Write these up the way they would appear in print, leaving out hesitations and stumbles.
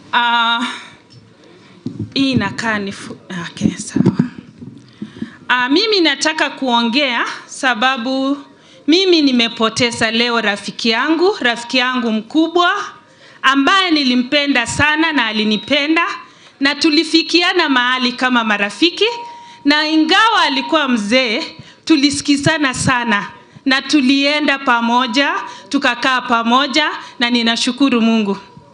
Hii inakaa ni okay, sawa. Mimi nataka kuongea sababu mimi nimepoteza leo rafiki yangu mkubwa ambaye nilimpenda sana na alinipenda na tulifikiana mahali kama marafiki, na ingawa alikuwa mzee tulisikizana sana na tulienda pamoja, tukakaa pamoja, na ninashukuru Mungu.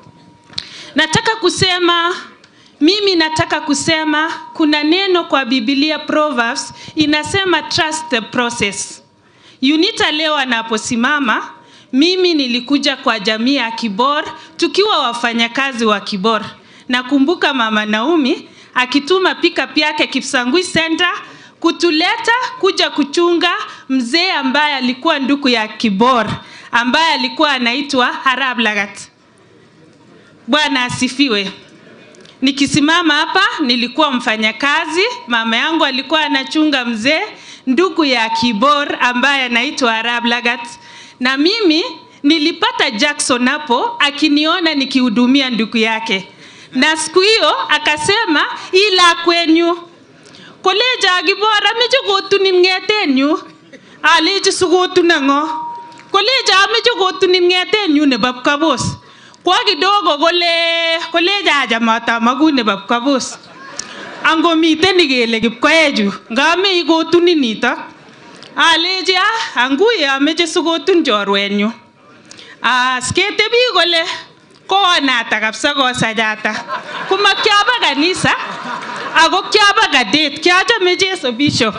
Nataka kusema kuna neno kwa Biblia Proverbs inasema trust the process. Unita leo anaposimama, mimi nilikuja kwa jamii ya Kibor tukiwa wafanyakazi wa Kibor. Nakumbuka mama Naomi akituma pickup yake Kipsangui Center kutuleta kuja kuchunga mzee ambaye alikuwa ndugu ya Kibor, ambaye alikuwa anaitwa Harab Lagat. Bwana asifiwe. Nikisimama hapa nilikuwa mfanyakazi, mama yangu alikuwa anachunga mzee ndugu ya Kibor ambaye anaitwa Harab Lagat, na mimi nilipata Jackson hapo akiniona nikihudumia ndugu yake. Na siku hiyo akasema ila kwenyu koleja Kibor ameje gotunin ngetenyu, aleje sugotunango koleja ameje gotunin ngetenyu ne bab kabos kwa kidogo koleja ajamata magune bab kabos ango miten kele kipkoeju ngame igotuni nito aleje anguye ameje sugotun jorwenyu. Sketebi kole koonata kabisa kosajata kumakyaba kanisa ako kyaba kadet kyachame Jesu bishop.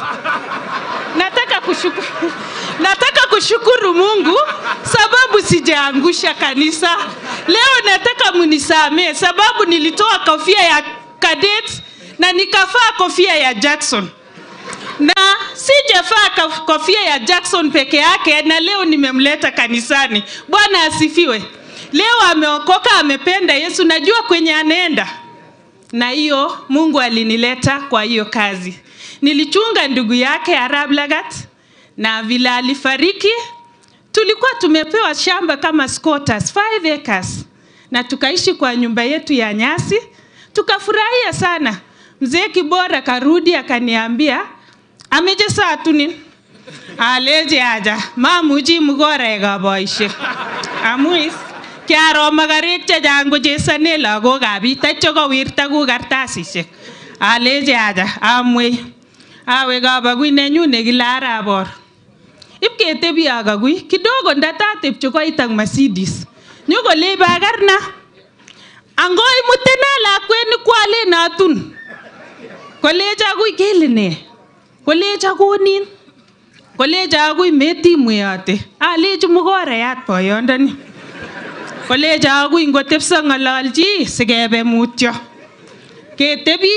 Nataka kushukuru Mungu sababu sijaangusha kanisa. Leo nataka munisamee sababu nilitoa kofia ya cadet na nikafaa kofia ya Jackson. Na sijafaa kofia ya Jackson peke yake, na leo nimemleta kanisani. Bwana asifiwe. Leo ameokoka, amependa Yesu, najua kwenye anaenda. Na hiyo Mungu alinileta kwa hiyo kazi. Nilichunga ndugu yake Harab Lagat, na vile alifariki tulikuwa tumepewa shamba kama squatters 5 acres, na tukaishi kwa nyumba yetu ya nyasi, tukafurahia sana. Mzee Kibor akarudi akaniambia ameje saa tunin aleje aja mamuji mugore gaboishe amuis kyaro magarek chechang kochesane lagokab biik tacho kowirta ku kartasisiek. Aleje aja amwe awe kabagui nenyu nekile Arabor ipketebi akagui kidogo ndatatepche koit ak Mercedes nyokole bagarna angoi mutena lakweni kwale natun koleja agui keline koleja konin koleja agui metimweyote aleje mugoreyat boyondoni koleja agui ngotepso ngololji sikebe mutyo ketebi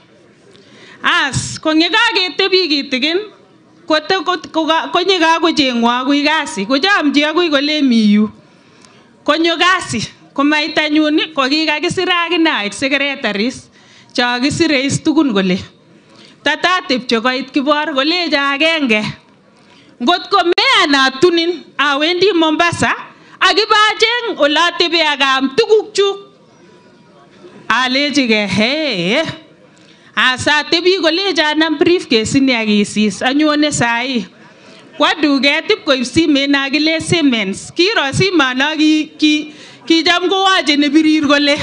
konyegagetebi kitigin konyekakochengwa agui kasi kochamji agui kole miyu konyo kasi komaitanyun kokikakisira akinaik secretaries chakisire tugun kole tatatepche koit Kibor koleja agenge ngotko meanatunin awendi Mombasa akibacheng olatebe akam tugukchuk. Alejige he asa tebi koleja anam briefcase ni akisis anyone sai kwa duket ip koib simet nakile Siemens kiro simana kijam kowache nebirir kole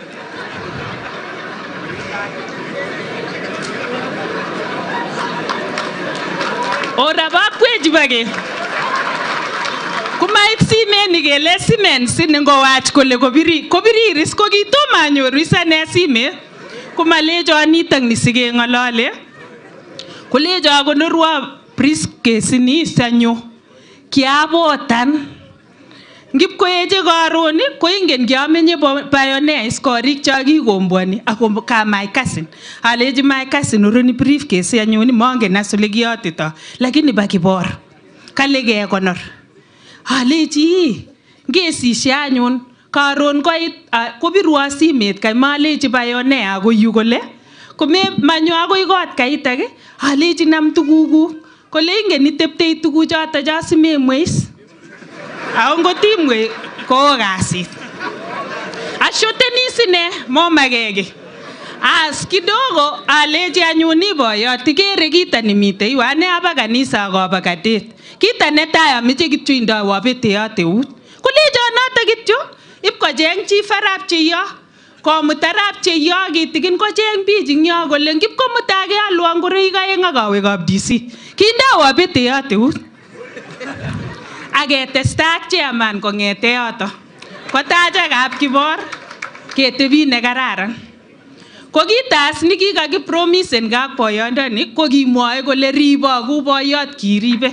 ora bakweji bage kumait simet nikele Siemens ngowach kole kobiriris kokitoma anyoru isane simet kumalejo anitak ni sikengolole kolejo akonorwa briefcase ni sanyo kiabotan ngipkoeje karon ko ingen kiamenye pioneers korik chakikombwani ako ka my cousin aleji my cousin uroni briefcase anyoni mongen asole kiyotito lakini ba Kibor kale kekonor aleji ngesishe anyun karon koit kobirwa simet kai maleji pioneer ko yu kole kome manyo akoi kot kaitak aleji nam tuguku kole ingen iteptei tuguchoto cha simemweis aongotimwe ko kasit ashoteni sine momagege. As kidogo aleji anyuni boyot tikere kita nimite yu ane aba kanisa koba kadet. Kita netai amiche kityo indoi wabete yote eut. Kulejo noto kityo ipkocheng chi farap cheyo. Komutarap cheyo kitikin kocheng bich ing yo kole ngipkomutage alwa ngoroik aeng akawe kap DC. Kinde wabete yote eut. Aketesta ak chairman kongete yoto. Kotacha kap Kibor ketebi ne kararan. Ko kitas ni kikakipromisen kak boyondoni ko kimwoe kole ribo ku boyot kiribe.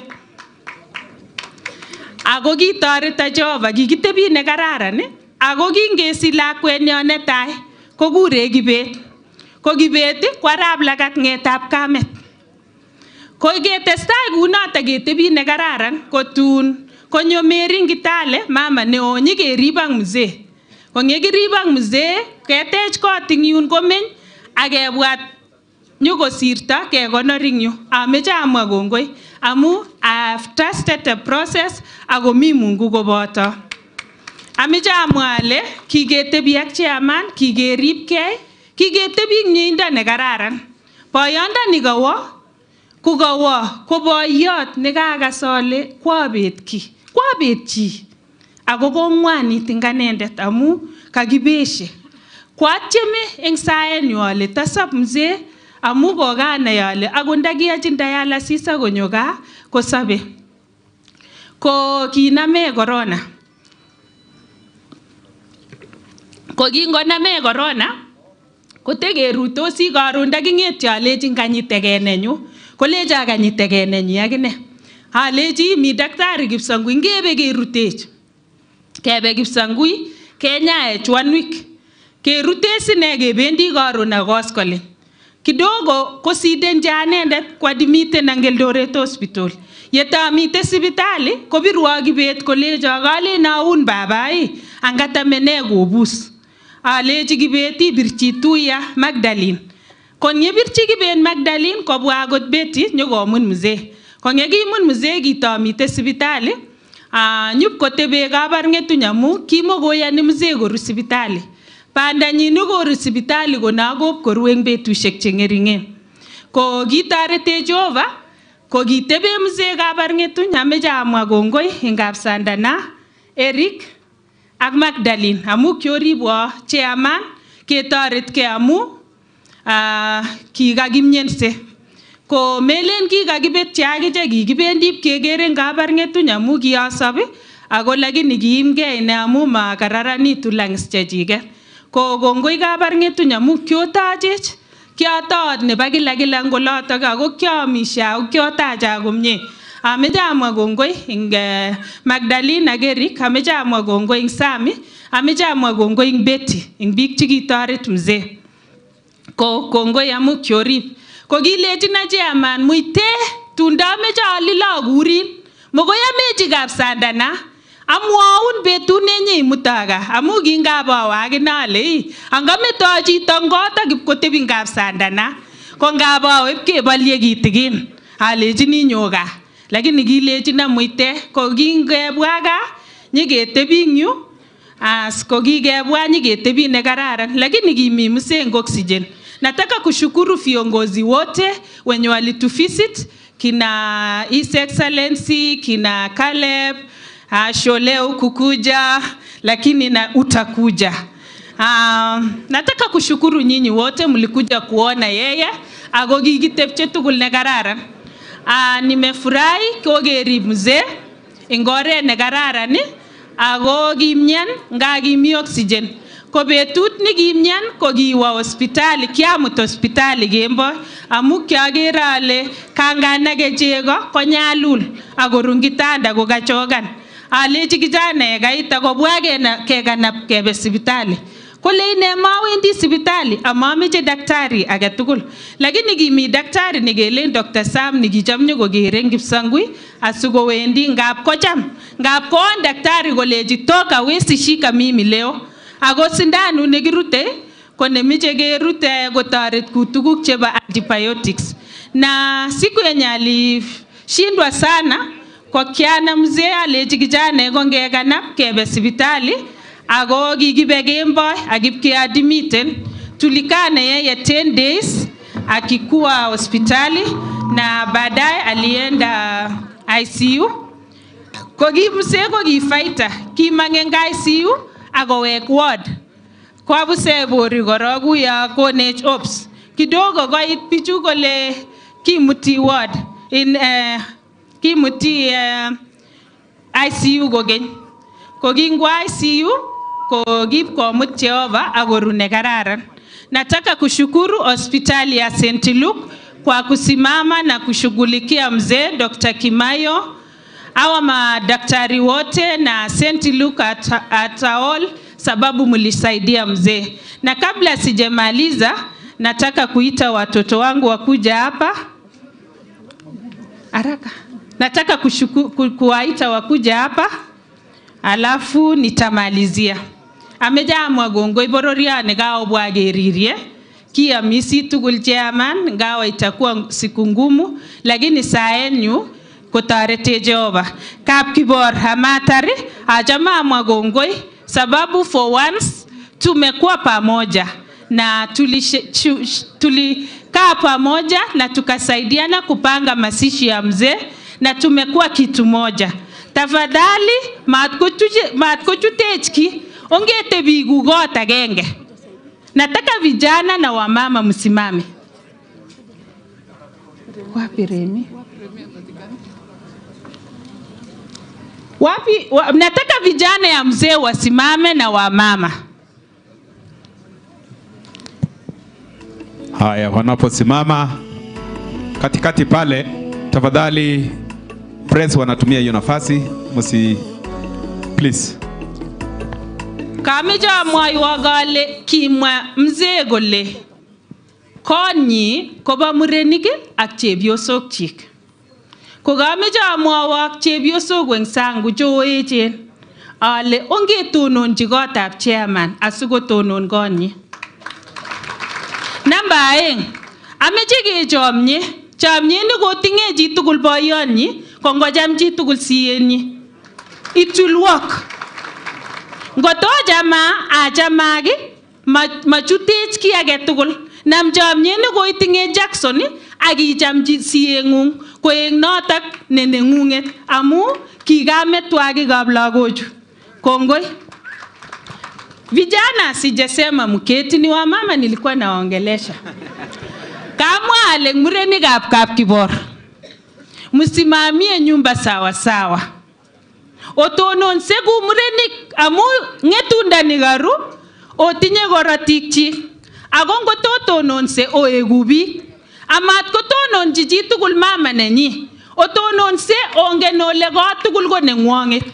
Ako kitoreto Jehova kikitebi ne kararan ako kingesich lakwenyo netai kokure Kibet. Ko Kibet ko arap lagat ngetab kamet. Ko ketestai kunoto ketebi ne kararan kotun konyo Mary Ngitale mama neo nyikerib ak mzee. Kongekirib ak mzee ketech kot ing yun komeny akebwat nyokosirto kekonor ing yu. Ameche amwa kongoi amu I've trusted the process ako mi Mungu koboto. Ameche amwa ale kiketebi ak chairman, kikeribkei, kiketebi ing mieindo ne kararan. Boyondoni kowo ko boyot nekakas ale kwabet ki. Kwabet chi. Ako kongwanit ing anendet amu kakibeshe. Kwatieme eng saenyu ale tasap mzee amu kokanai ale akot ndakiyachin dialysis konyo gaa kosabe. Ko kiname corona. Ko kingoname corona kotekerutosi karon ndaking'etyo alechi kanyitekenenyu. Kolecho kanyitekenenyi akine. Alechi mi daktari Kipsangui ngebe kerutech. Kebe Kipsangui kenyaech 1 week. Kerute sine kebendi karon ak koskolen. Kidogo kosidenji anendet kwadimiten ang Eldoret Hospital. Yetamite sipitali kobirwo Kibet kolecho kalen aun babai angatamene kobus. Alechi Kibet ibirchi Tuya Magdalene. Konyebirchi Kibet Magdalene kobwa akot Betty nyokomun mzee. Konyekimun mzee kitamite sipitali nyipkotebe kabarng'etuny amu kimokoyani mzee koru sipitali. Bandanyin koru sipitali konakop koru eng betusiek cheng'ering'en. Ko kitoretech Jehova ko kitebe mzee kabarng'etuny. Ameche amwa kongoi eng Kapsandana, Eric ak Magdalene amu kioribwo chairman ketoretkei amu kikakimyense. Ko melen kikakibetyo akiche kikibendi kekere eng kabarng'etuny amu kiasop ako lakini kiimgei ine amu makararanitu lungs chechiket. Ko kongoi kabarng'etuny amu kiotachech. Kiatot nebo kila ngolotok ako kiamishe ako kiotacha komie. Ameche amwa kongoi ing Magdalene ak Eric, ameche amwa kongoi ing Sami, ameche amwa kongoi ing Betty ing biik chikitoret mzee. Ko kongoi amu kiorib. Ko kilechina chairman muite tunda ameche alilo akurin. Mokoi amechi Kapsandana. Amwaun betut nenye imutaga amu kingabawa akine ale angameto chito ngot akipkotebi ing Kapsandana. Ko ngabawa ipkebolye kitikin. Alechini nyo gaa. Lakini kilechina muite ko kingebwa gaa nyiketebi ing yu. As ko kikebwa nyiketebi ne kararan lakini kimi mzee eng oxygen. Nataka kushukuru viongozi wote wenye walituvisit, kina His Excellency, kina Caleb, Shole huku Kuja, lakini na utakuja. Nataka kushukuru nyinyi wote mlikuja kuona yeye, ako kikitepche tugul ne kararan. Nimefurahi kokerib mzee eng oret ne kararan ako kimyan nga kimi oxygen. Ko betut nikimyan ko kiwa hospitali, kiamut hospitali kemboi amu kiager ale kanganage chego konyalul akorun kitanda kokachokan. Alechi kijana kaita kobwa kekanap kebe sipitali. Kole ine mawendi sipitali amameche daktari age tugul. Lakini kimi daktari nekelen Dr. Sam nikicham nyokokere eng Kipsangui asikowendi ngap kocham. Ngap koon daktari kolechi toka wesi shika mimi leo. Ako sindanu nekirute ko nemeche kerute kotoret kutuguk chebo antibiotics. Na siku yenye alishindwa sana kwa kiana mzee alechi kijana kongekanap kebe sipitali Ako kikibe kemboi akipkeadmiten. Tulikaa na yeye 10 days akikuwa hospitali na baadaye alienda ICU. Mzee ko kifaita, kimang'eng ICU akowek ward. Kwa buse bori koroku ya konech ops. Kidogo koit pichu kole kimuti ward kimuti ICU kokeny. Kokingwa ICU kokip komut Jehova akorune kararan. Nataka kushukuru hospitali ya St. Luke kwa kusimama na kushughulikia mzee Dr. Kimayo, hawa madaktari wote na St. Luke at all, sababu mlisaidia mzee. Na kabla sijamaliza, nataka kuita watoto wangu wakuja hapa. Haraka. Nataka kuwaita wakuja hapa. Alafu nitamalizia. Ameja mwagongo ibororiane gao bwageririe. Kia misi tugul chairman ngawa itakuwa siku ngumu, lakini saa yenu kutarete Jehova. Kap Kibor hamatari ajama mwagongoi sababu for once tumekuwa pamoja na tulikaa pamoja na tukasaidiana kupanga masishi ya mzee na tumekuwa kitu moja. Tafadhali matkochutechki ongete bigu got agenge. Nataka vijana na wamama msimame. Wapi Remi? Nataka vijana ya mzee wasimame na wamama. Haya, wanaposimama katikati pale, tafadhali press wanatumia hiyo nafasi, please. Kameja mwaiwa gale kimwa mzee gole konyi koba murenik ak chepyosok chik. Kokameja mwawak chepyosok weng sang koechen ale ongetononji kotab chairman asikotonon konyi. Namba 2, ameche kechomye. Chomye ni kotinye chi tugul boyonyi, kongocham chi tugul siyenyi. It will work. Ngoto jama ajamagi machutech ki age tugul. Nam chomye ni koitinye Jackson akicham chi siyengung koeng notak nenengunget amu kikametwakikab lagochu. Kongoi. Vijana sijasema mketi, ni wamama nilikuwa naongelesha. Kama ale murenikab Kap Kibor, msimamie nyumba sawa sawa. Otononse ku murenik amu ngetunda ni garu otinye korotik chi. Ako ngototononse oegu biik. Amat kotononji chi tugul mama nenyi. Otononse ongen ole kot tugul ko nengwonget.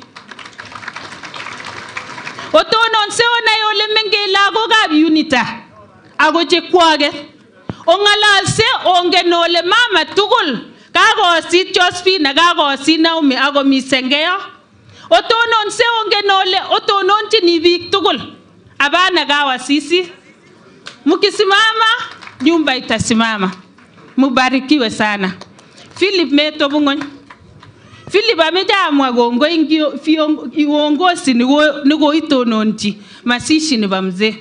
Otononse onai ole mengech lagokab UNITA ako chekwoget. Ongalalse ongen ole mama tugul kakosit Josephine, kakosit Naomi ako mi Sengeyo. Otononse ongen ole otononjini biik tugul. Abana gawa sisi. Mukisimama nyumba itasimama. Mubarikiwe sana. Philip Meto Bungony. Philip ameja mwagongo uongozi niko itononji masishi ni bamze.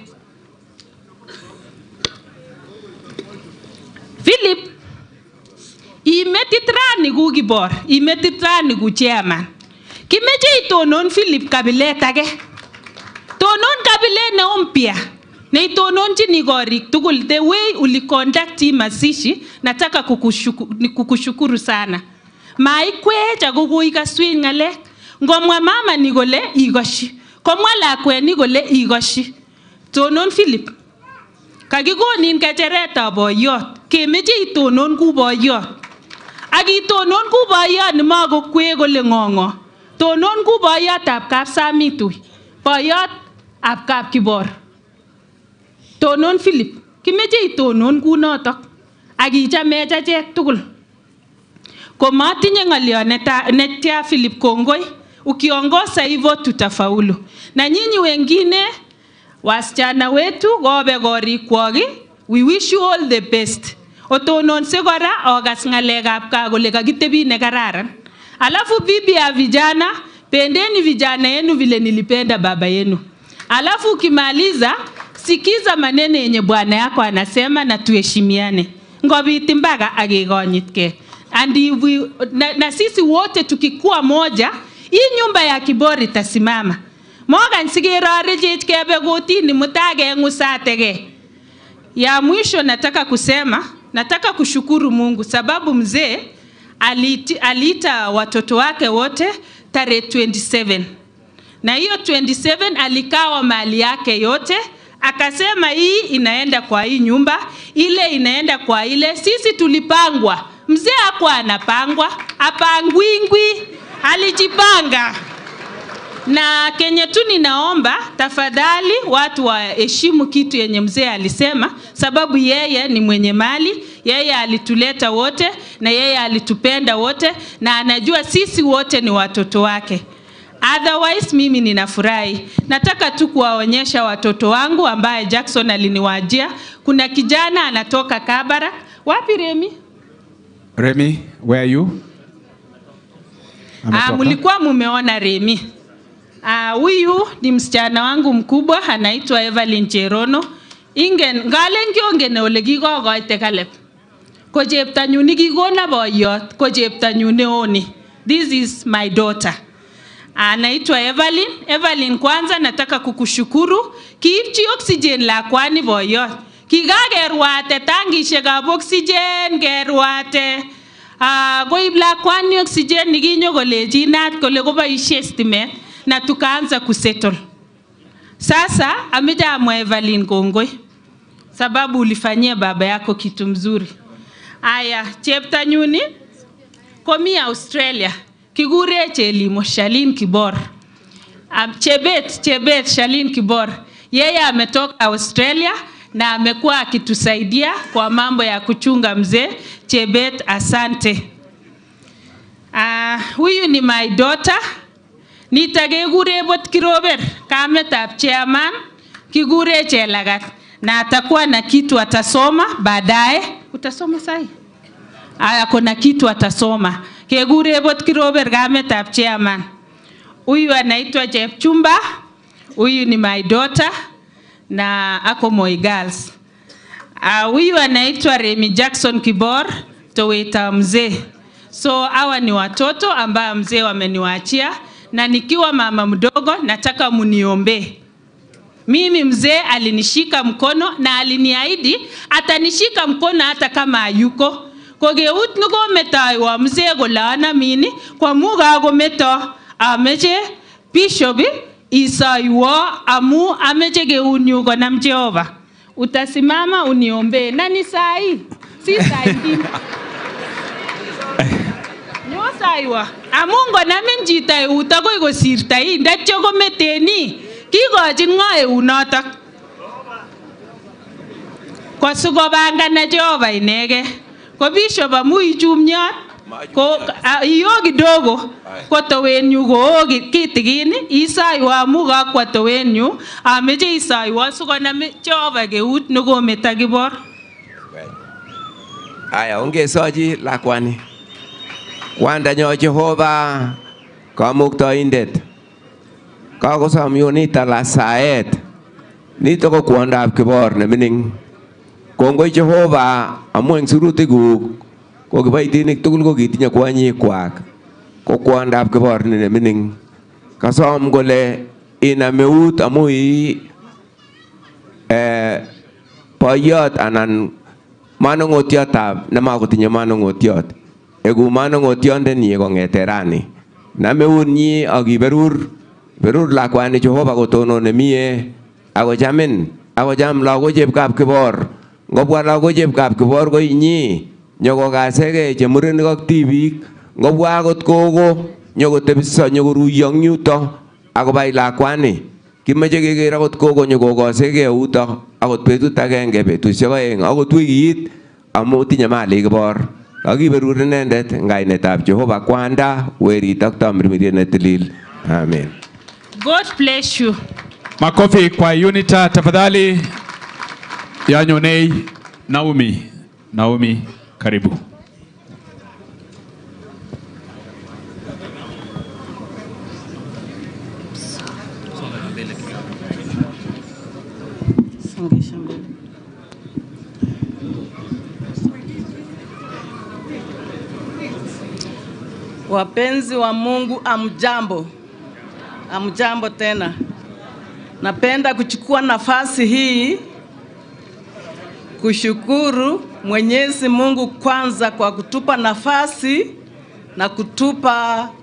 Philip imetitrani ku Kibor, imetitrani ku chairman. Kimeje itonon Philip kabilet age. Tonon kabilet ne mpya. Na itononji ni gorik tugul the way uli conduct masishi, nataka kukushukuru sana. Maikwecha kukuika swing ngalek. Ngomwa mama ni gole igoshi. Komwa lakwe ni gole igoshi. Tonon Philip. Kakikonin kecheretab boyot. Kemeche itonon ku boyot. Ak itonon ku boyot ni makokwe gole ngongo. Tonon ku boyotab Kapsamitu. Boyot ab Kap Kibor. Tonon Philip. Kimeche itonon ku notok. Ak ichamech achek tugul. Komatinye ngalio netia Philip kongoi, ukiongoza hivyo tutafaulu. Na nyinyi wengine wasichana wetu gobe gorikwagi, we wish you all the best. Otononse kora ogas ngalekab kaa kole kakitebi ne kararan. Alafu bibi ya vijana, pendeni vijana yenu vile nilipenda baba yenu. Alafu ukimaliza sikiza maneno yenye bwana yako anasema na tuheshimiane. Ngobiti mpaka akekonyitke. Na sisi wote tukikuwa moja, hii nyumba ya Kibor itasimama. Mogan sigirare kebe gotini mutage ngusatege. Ya mwisho nataka kusema, nataka kushukuru Mungu sababu mzee aliita watoto wake wote tarehe 27. Na hiyo 27 alikawa mali yake yote, akasema hii inaenda kwa hii nyumba, ile inaenda kwa ile. Sisi tulipangwa. Mzee hakuwa anapangwa, apangwingwi, alijipanga. Na kenye tu ninaomba tafadhali watu waheshimu kitu yenye mzee alisema sababu yeye ni mwenye mali, yeye alituleta wote na yeye alitupenda wote na anajua sisi wote ni watoto wake. Otherwise mimi ninafurahi. Nataka tu kuwaonyesha watoto wangu ambaye Jackson aliniwajia. Kuna kijana anatoka Kabara. Wapi Remi? Remi, where are you? Mulikuwa mumeona Remi. Huyu ni msichana wangu mkubwa anaitwa Evelyn Cherono. Ngale ngiongen ole kikokoite Caleb. Ko cheptanyu nikikona boyot, ko cheptanyu neoni. This is my daughter. Anaitwa Evelyn. Evelyn, kwanza nataka kukushukuru. Kiipchi oxygen lakwani boyot. Kikakerwate tangishekab oxygen kerwate. Koib lakwani oxygen nikinyo kolejinat kole koboishe stimet na tukaanza kusettle. Sasa ameje amwa Evelyn kongoi sababu ulifanyia baba yako kitu mzuri. Aya, cheptanyuni komi Australia. Kigure Chelimo Shalin Kibor. Chebet Shalin Kibor. Yeye ametoka Australia na amekuwa akitusaidia kwa mambo ya kuchunga mzee. Chebet, asante. Huyu ni my daughter. Nitakegure bot Kirober kametab chairman Kigure Chelagat na atakuwa na kitu atasoma baadaye. Utasoma sahi? Kuna kitu atasoma. Kegure bot Kirober kametab chairman. Huyu anaitwa Chepchumba. Huyu ni my daughter na ako Moi Girls. Huyu anaitwa Remi Jackson Kibor toweta mzee. So hawa ni watoto ambao mzee wameniwaachia na nikiwa mama mdogo nataka muniombe. Mimi mzee alinishika mkono na aliniahidi atanishika mkono hata kama hayuko. Kogeut nuko metai wa mzee golana mini kwa muga go meto ameje bishop isaiwa amu ameje geunyu go nam Jehova. Utasimama uniombe na ni sai si sai nyo saiwa amungo namin jitai utagoi go sirtai ndacho go meteni kigojin ngoe unotok kwa sugo banga na Jehova inege ko bishop amu ichumnyot ko iyo kidogo ko towenyu go kitigin isaiwa amu ga kwa towenyu ameje isaiwa sugo na Jehova geut nugo meta Kibor. Aya ongesoji lakwani Wandanyo Jehova kamuktaindet kakosom yunita la saet nito ko kwandab Kibor ne mining kongoi Jehova amu eng sirutikuk ko kibaitinik tugul ko kitinye kwanyikwak ko kwandab Kibor ne mining kasom kole inameut amu boyot anan manongotiotab nemakotinye manongotiot egu manongotiondenyi kong'ete rani nameunyi akiberur lakwani Jehova kotonone mie akochamin akocham lagok chepkab Kibor ngobwa lagok chepkab Kibor ko inyi nyokokasege che murenik ak tibik ngobwa akot gogo nyokotebiso nyokoruyo eng yuto akobai lakwani kimeche keker akot gogo nyokokasege yuto akot betut agenge betusiek oeng akot wikit amu tinye mali Kibor akiberur inendet ngainetab Jehova kwanda werit ak tamirmiriet ne tilil. Amen. God bless you. Makofi kwa Unita tafadhali. Yanyonei Naomi karibu. Songesha mbele. Wapenzi wa Mungu, amjambo. Amjambo tena. Napenda kuchukua nafasi hii kushukuru Mwenyezi Mungu kwanza kwa kutupa nafasi na kutupa